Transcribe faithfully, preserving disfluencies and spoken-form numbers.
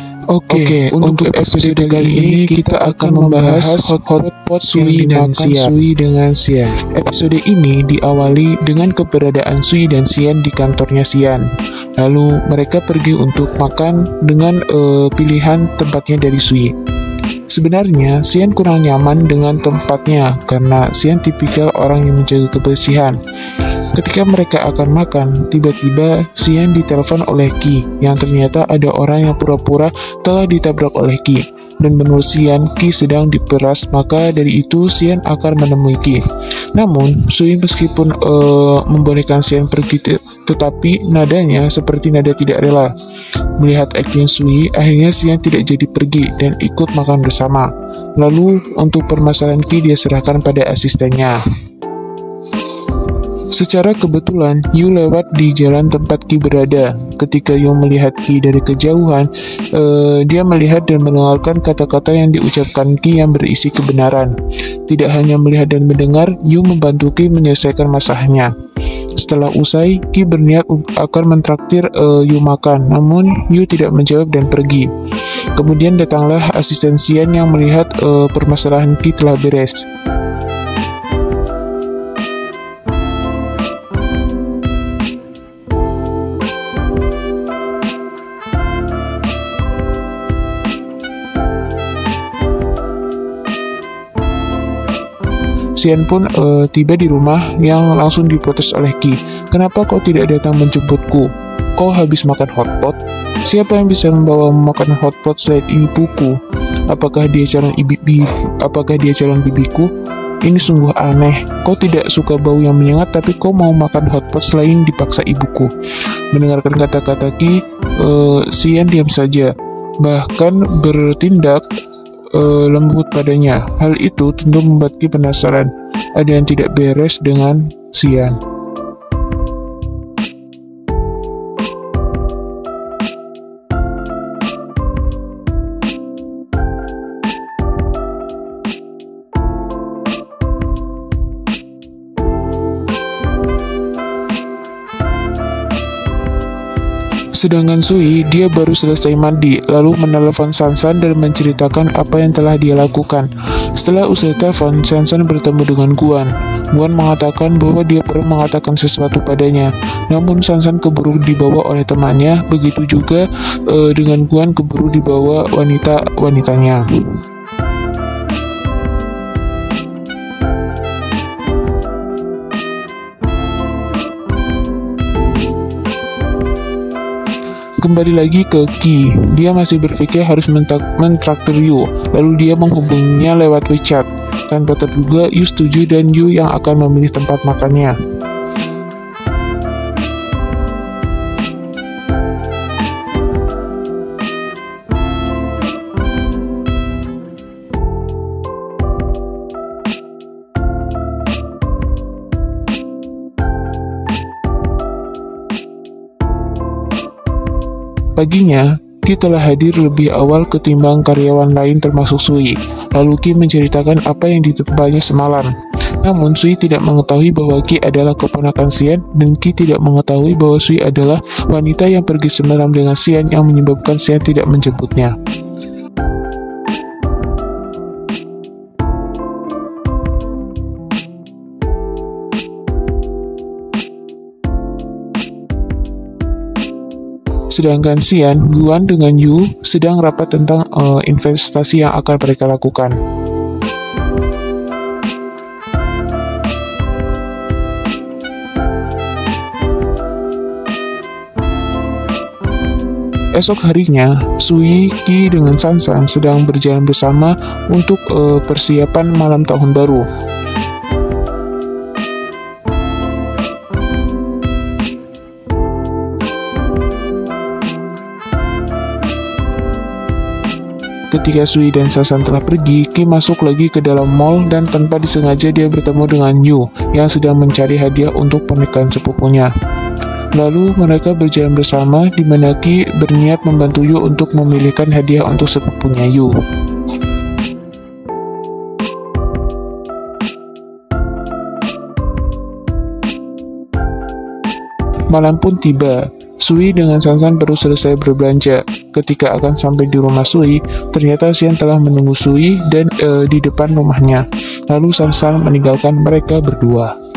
Oke, okay, untuk episode kali ini kita akan membahas hotspot Sui dan Xian. Sui dengan Xian. Episode ini diawali dengan keberadaan Sui dan Xian di kantornya Xian. Lalu mereka pergi untuk makan dengan uh, pilihan tempatnya dari Sui. Sebenarnya Xian kurang nyaman dengan tempatnya karena Xian tipikal orang yang menjaga kebersihan. Ketika mereka akan makan, tiba-tiba Xian ditelepon oleh Qi, yang ternyata ada orang yang pura-pura telah ditabrak oleh Qi. Dan menurut Xian, Qi sedang diperas, maka dari itu Xian akan menemui Qi. Namun, Sui meskipun uh, membolehkan Xian pergi, tetapi nadanya seperti nada tidak rela. Melihat akting Sui, akhirnya Xian tidak jadi pergi dan ikut makan bersama. Lalu, untuk permasalahan Qi dia serahkan pada asistennya. Secara kebetulan, Yu lewat di jalan tempat Qi berada. Ketika Yu melihat Qi dari kejauhan, uh, dia melihat dan mendengarkan kata-kata yang diucapkan Qi yang berisi kebenaran. Tidak hanya melihat dan mendengar, Yu membantu Qi menyelesaikan masalahnya. Setelah usai, Qi berniat akan mentraktir uh, Yu makan, namun Yu tidak menjawab dan pergi. Kemudian datanglah asisten Xian yang melihat uh, permasalahan Qi telah beres. Xian pun uh, tiba di rumah yang langsung diprotes oleh Qi. Kenapa kau tidak datang menjemputku? Kau habis makan hotpot? Siapa yang bisa membawa makan hotpot selain ibuku? Apakah dia calon ibi, bi, apakah dia calon bibiku? Ini sungguh aneh. Kau tidak suka bau yang menyengat, tapi kau mau makan hotpot selain dipaksa ibuku. Mendengarkan kata-kata Qi, uh, Xian diam saja, bahkan bertindak Uh, lembut padanya. Hal itu tentu membuat Qi penasaran. Ada yang tidak beres dengan Xian. Sedangkan Sui, dia baru selesai mandi, lalu menelepon Sansan dan menceritakan apa yang telah dia lakukan. Setelah usai telepon, Sansan bertemu dengan Guan. Guan mengatakan bahwa dia perlu mengatakan sesuatu padanya. Namun Sansan keburu dibawa oleh temannya, begitu juga uh, dengan Guan keburu dibawa wanita-wanitanya. Kembali lagi ke Qi, dia masih berpikir harus mentraktir Yu, lalu dia menghubunginya lewat WeChat. Tanpa terduga, Yu setuju dan Yu yang akan memilih tempat makannya. Paginya, Qi telah hadir lebih awal ketimbang karyawan lain termasuk Sui. Lalu Qi menceritakan apa yang ditempatnya semalam. Namun Sui tidak mengetahui bahwa Qi adalah keponakan Xian dan Qi tidak mengetahui bahwa Sui adalah wanita yang pergi semalam dengan Xian yang menyebabkan Xian tidak menjemputnya. Sedangkan Xian, Guan dengan Yu sedang rapat tentang uh, investasi yang akan mereka lakukan. Esok harinya, Sui, Qi dengan Sansan sedang berjalan bersama untuk uh, persiapan malam tahun baru. Ketika Sui dan Sansan telah pergi, Qi masuk lagi ke dalam mall dan tanpa disengaja dia bertemu dengan Yu yang sedang mencari hadiah untuk pernikahan sepupunya. Lalu mereka berjalan bersama di mana Qi berniat membantu Yu untuk memilihkan hadiah untuk sepupunya Yu. Malam pun tiba. Sui dengan Sansan baru selesai berbelanja. ketika akan sampai di rumah Sui, ternyata Xian telah menunggu Sui dan e, di depan rumahnya. Lalu San San meninggalkan mereka berdua.